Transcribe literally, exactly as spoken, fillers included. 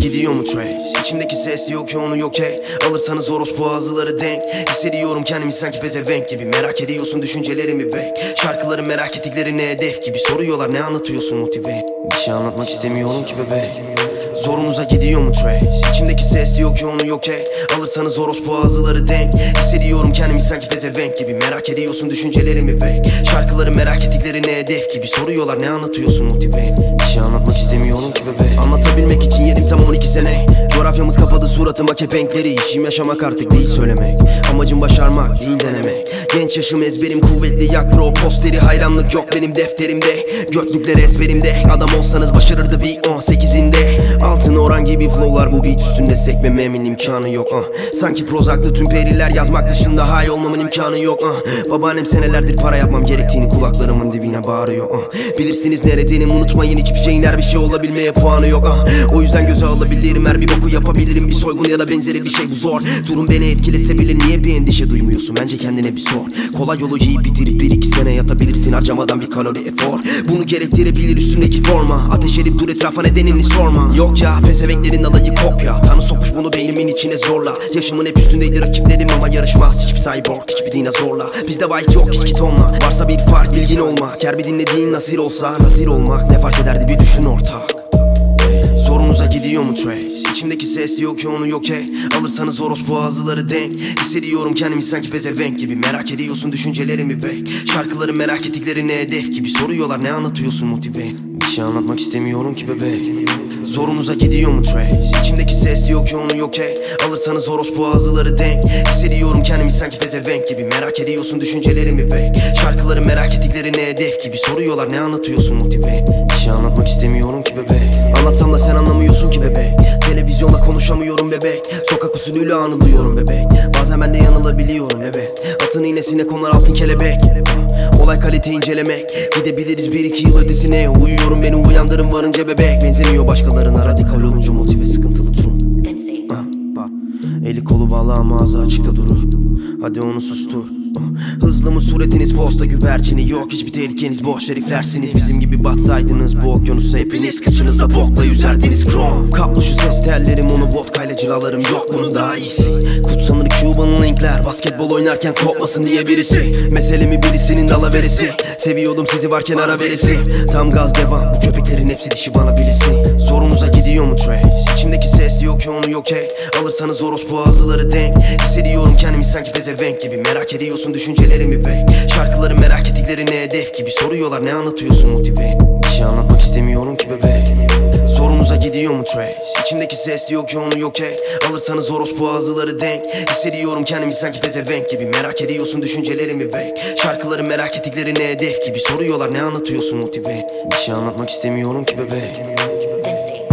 gidiyor mu trace? İçimdeki ses yok ki onu yok et. Alırsanız orospu ağızları denk. Hissediyorum kendimi sanki pezevenk gibi. Merak ediyorsun düşüncelerimi bek. Şarkıları merak ettikleri ne hedef gibi. Soruyorlar ne anlatıyorsun motive. Bir şey anlatmak istemiyorum ki bebek. Zorunuza gidiyor mu trace? İçimdeki ses yok ki onu yok et. Alırsanız orospu ağızları denk. Hissediyorum kendimi sanki pezevenk gibi. Merak ediyorsun düşüncelerimi bek. Şarkıları merak ettikleri ne hedef gibi. Soruyorlar ne anlatıyorsun motive. Bir şey anlatmak istemiyorum ki bebek. Anlatabilmek için yedim tam on iki sene. Coğrafyamız kapadı suratıma kepenkleri. İşim yaşamak artık değil söylemek. Amacım başarmak değil denemek. Genç yaşım ezberim kuvvetli yak bro posteri. Hayranlık yok benim defterimde. Göklükler ezberimde. Adam olsanız başarırdı V on sekizinde. Altın oran gibi flowlar bu beat üstünde sekmememin imkanı yok uh. Sanki Prozac'lı tüm periler yazmak dışında high olmamın imkanı yok uh. Babaannem senelerdir para yapmam gerektiğini kulaklarımın dibine bağırıyor uh. Bilirsiniz neredenim unutmayın hiçbir şeyin her bir şey olabilmeye puanı yok uh. O yüzden göze alabilirim her bir boku yapabilirim. Bir soygun ya da benzeri bir şey bu zor. Durum beni etkilese bile niye bir endişe duymuyorsun? Bence kendine bir sor. Kolay yolu yiyip bitirip bir iki sene yatabilirsin harcamadan bir kalori efor. Bunu gerektirebilir üstündeki forma. Ateş edip dur etrafa nedenini sorma. Yok ya pezevenklerin alayı kopya. Tanrı sokmuş bunu beynimin içine zorla. Yaşımın hep üstündeydi rakiplerim ama yarışmaz hiçbir cyborg hiçbir dinozorla. Bizde white yok iki tonla. Varsa bir fark bilgin olmak. Her bir dinlediğin nasir olsa nasir olmak. Ne fark ederdi bir düşün ortak. Zorunuza gidiyor mu trace? İçimdeki ses yok ki onu yok et. Alırsanız orospu ağızları denk. Hissediyorum kendimi sanki pezevenk gibi. Merak ediyorsun düşüncelerimi bek. Şarkıları merak ettikleri ne hedef gibi. Soruyorlar ne anlatıyorsun motive. Bir şey anlatmak istemiyorum ki bebek. Zorunuza gidiyor mu trace? İçimdeki ses yok ki onu yok et. Alırsanız orospu ağızları denk. Hissediyorum kendimi sanki pezevenk gibi. Merak ediyorsun düşüncelerimi bek. Şarkıları merak ettikleri ne hedef gibi. Soruyorlar ne anlatıyorsun motive. Bir şey anlatmak istemiyorum ki bebek. Anlatsam da sen anlamıyorsun ki bebek. Televizyonda konuşamıyorum bebek. Sokak usulüyle anılıyorum bebek. Bazen ben de yanılabiliyorum evet. Atın iğnesine konar altın kelebek. Olay kalite incelemek. Gidebiliriz bir iki yıl ötesine. Uyuyorum beni uyandırın varınca bebek. Benzemiyor başkalarına radikal olunca motive sıkıntılı durum. Eli kolu bağlı ama ağzı açıkta durur. Hadi onu sustur. Hızlı mı suretiniz posta güvercini. Yok hiçbir tehlikeniz boş heriflersiniz. Bizim gibi batsaydınız bu okyanusa hepiniz. Kıçınızda bokla yüzerdiniz krom. Kaplı şu ses tellerim onu vodkayla cilalarım. Yok bunun daha iyisi. Kutsanır Cuba'nın linkler. Basketbol oynarken kopmasın diye birisi. Meselemi birisinin dalaveresi. Seviyordum sizi varken ara veresi. Tam gaz devam bu köpeklerin hepsi dişi bana bilesi. Zorunuza gidiyor mu trace? İçimdeki ses yok ki onu yok et. Alırsanız orospu ağızları denk. Hissediyorum kendimi sanki pezevenk gibi. Merak ediyorsun düşüncelerimi bek. Şarkıları merak ettikleri ne hedef gibi. Soruyorlar ne anlatıyorsun motive. Bir şey anlatmak istemiyorum ki bebek. Zorunuza gidiyor mu trace? İçimdeki ses yok ki onu yok et. Alırsanız orospu ağızları denk. Hissediyorum kendimi sanki pezevenk gibi. Merak ediyorsun düşüncelerimi bek. Şarkıları merak ettikleri ne hedef gibi. Soruyorlar ne anlatıyorsun motive. Bir şey anlatmak istemiyorum ki bebek.